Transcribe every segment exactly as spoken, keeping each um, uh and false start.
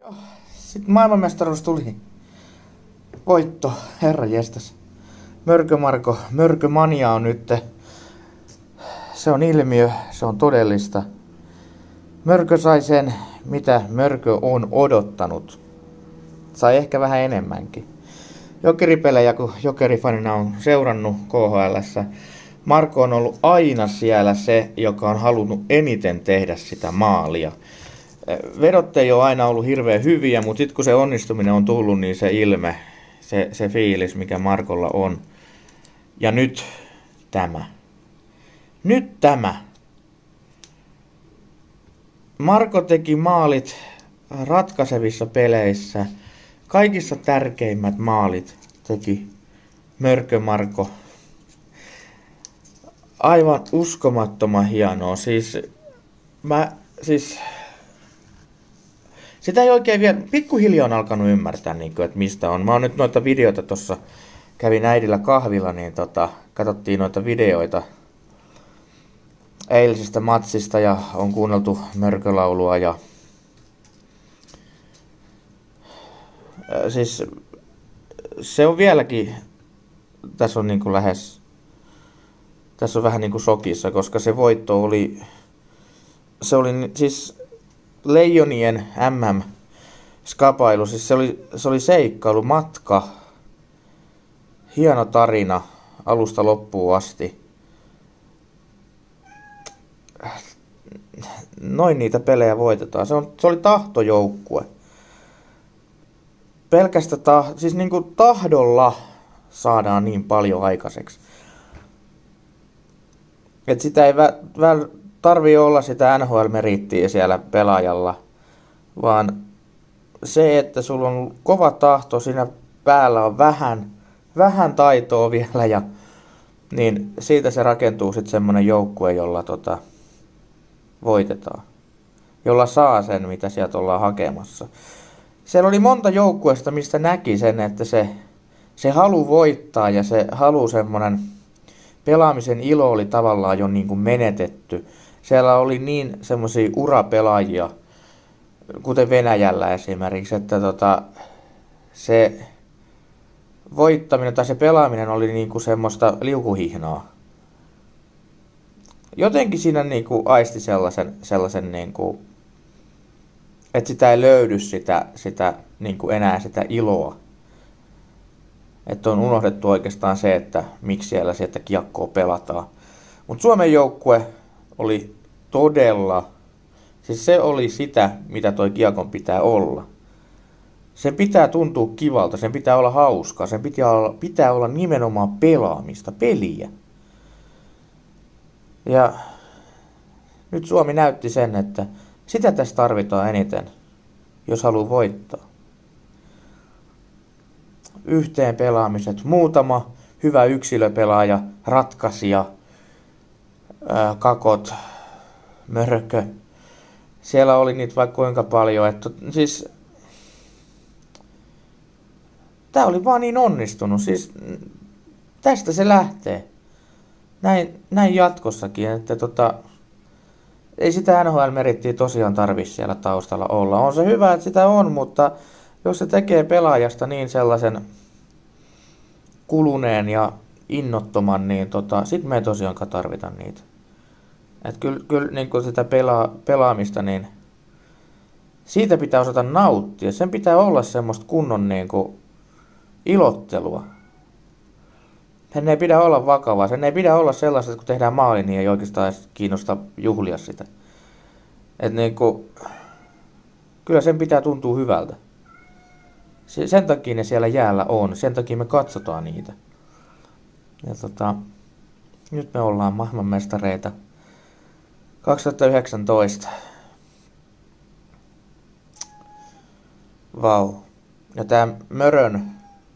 Sitten maailmanmestaruus tuli. Voitto, herranjestas. Mörkö-Marko, mörkömania on nyt. Se on ilmiö, se on todellista. Mörkö sai sen, mitä Mörkö on odottanut. Sai ehkä vähän enemmänkin. Jokeripelejä, kun Jokerifanina on seurannut K H L:ssä, Marko on ollut aina siellä se, joka on halunnut eniten tehdä sitä maalia. Vedot ei ole aina ollut hirveän hyviä, mutta sitten kun se onnistuminen on tullut, niin se ilme, se, se fiilis, mikä Markolla on. Ja nyt tämä. Nyt tämä. Marko teki maalit ratkaisevissa peleissä. Kaikissa tärkeimmät maalit teki Mörkö-Marko. Aivan uskomattoman hienoa. Siis, mä, siis, sitä ei oikein vielä, pikkuhiljaa on alkanut ymmärtää, niin kuin, että mistä on. Mä oon nyt noita videoita tuossa, kävin äidillä kahvilla, niin tota, katsottiin noita videoita eilisestä matsista ja on kuunneltu Mörkölaulua ja siis se on vieläkin, tässä on niin kuin lähes, tässä on vähän niin kuin shokissa, koska se voitto oli, se oli siis Leijonien M M-skapailu, siis se oli, se oli seikkailu, matka, hieno tarina alusta loppuun asti. Noin niitä pelejä voitetaan. Se, on, se oli tahtojoukkue. Pelkästä tah, siis niin kuin tahdolla saadaan niin paljon aikaiseksi. Et sitä ei vä, vä, tarvii olla sitä N H L-meriittiä siellä pelaajalla, vaan se, että sulla on kova tahto, siinä päällä on vähän, vähän taitoa vielä, ja, niin siitä se rakentuu sitten semmoinen joukkue, jolla tota, voitetaan. Jolla saa sen, mitä sieltä ollaan hakemassa. Siellä oli monta joukkueesta, mistä näki sen, että se, se halu voittaa ja se halu semmoinen pelaamisen ilo oli tavallaan jo niin kuin menetetty. Siellä oli niin semmoisia urapelaajia, kuten Venäjällä esimerkiksi, että tota, se voittaminen tai se pelaaminen oli niin kuin semmoista liukuhihnaa. Jotenkin siinä niin kuin aisti sellaisen, sellaisen niin kuin, että sitä ei löydy sitä, sitä niin kuin enää sitä iloa. Että on unohdettu oikeastaan se, että miksi siellä sieltä kiekkoa pelataan. Mutta Suomen joukkue oli todella, siis se oli sitä, mitä toi kiekon pitää olla. Sen pitää tuntua kivalta, sen pitää olla hauskaa, sen pitää olla, pitää olla nimenomaan pelaamista, peliä. Ja nyt Suomi näytti sen, että sitä tässä tarvitaan eniten, jos haluaa voittaa. Yhteen pelaamiset, muutama hyvä yksilöpelaaja, ratkaisija, ää, kakot, Mörkö. Siellä oli niitä vaikka kuinka paljon, että siis tää oli vaan niin onnistunut, siis tästä se lähtee. Näin, näin jatkossakin, että tota, ei sitä N H L-merittiä tosiaan tarvitse siellä taustalla olla. On se hyvä, että sitä on, mutta jos se tekee pelaajasta niin sellaisen kuluneen ja innottoman, niin tota, sit me ei tosiaankaan tarvita niitä. Että kyllä, kyllä niin kun sitä pela, pelaamista, niin siitä pitää osata nauttia. Sen pitää olla semmoista kunnon niin kuin ilottelua. Sen ei pidä olla vakavaa. Sen ei pidä olla sellaista, että kun tehdään maali, niin ei oikeastaan kiinnosta juhlia sitä. Et niin kuin, kyllä sen pitää tuntua hyvältä. Sen takia ne siellä jäällä on. Sen takia me katsotaan niitä. Ja tota, nyt me ollaan maailmanmestareita. kaksituhattayhdeksäntoista. Vau. Ja tää Mörön,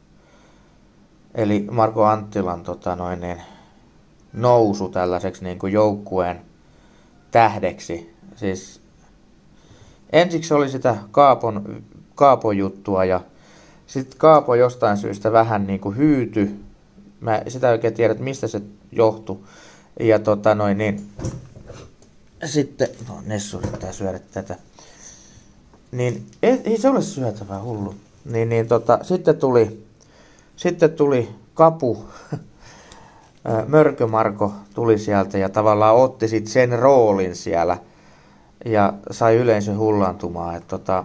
eli Marko Anttilan tota noin, niin, nousu tällaiseksi niin kuin joukkueen tähdeksi. Siis ensiksi oli sitä Kaapon, Kaapon juttua ja sitten Kaapo jostain syystä vähän niin kuin hyytyi. Mä sitä oikein tiedä, että mistä se johtui. Ja tota noin, niin sitten, no Nessu yrittää syödä tätä. Niin ei, ei se ole syötävää, hullu. Niin, niin tota, sitten tuli, sitten tuli Kapu, Mörkö-Marko tuli sieltä ja tavallaan otti sit sen roolin siellä ja sai yleisön hullaantumaan. Et tota,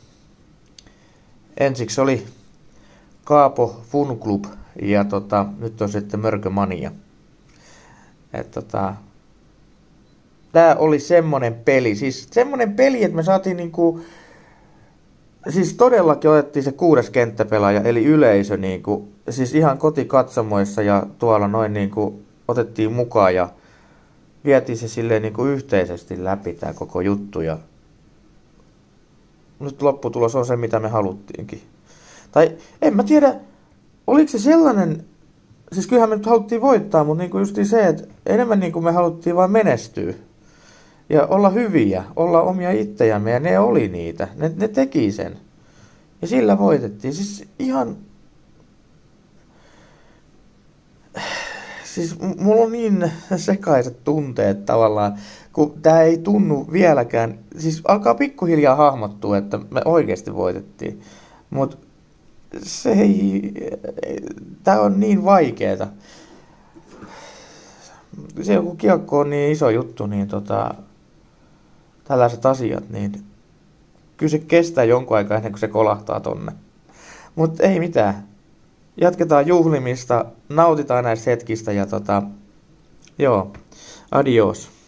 ensiksi oli Kaapo Fun Club ja tota, nyt on sitten Mörkömania. Et tota, tää oli semmonen peli, siis semmonen peli, että me saatiin niinku, siis todellakin otettiin se kuudes kenttäpelaaja, eli yleisö niinku, siis ihan kotikatsomoissa ja tuolla noin niinku otettiin mukaan ja vietiin se silleen niinku yhteisesti läpi tää koko juttu ja nyt lopputulos on se, mitä me haluttiinkin. Tai en mä tiedä, oliko se sellainen, siis kyllähän me nyt haluttiin voittaa, mutta niinku justiin se, että enemmän niinku me haluttiin vaan menestyä. Ja olla hyviä, olla omia itsejämme, ja ne oli niitä. Ne, ne teki sen. Ja sillä voitettiin. Siis ihan... Siis mulla on niin sekaiset tunteet tavallaan, kun tää ei tunnu vieläkään... Siis alkaa pikkuhiljaa hahmottua, että me oikeasti voitettiin. Mut se ei... Tää on niin vaikeeta. Se kun kiekko on niin iso juttu, niin tota... Tällaiset asiat, niin kyllä se kestää jonkun aikaa ennen kuin se kolahtaa tonne. Mutta ei mitään. Jatketaan juhlimista, nautitaan näistä hetkistä ja tota, joo, adios.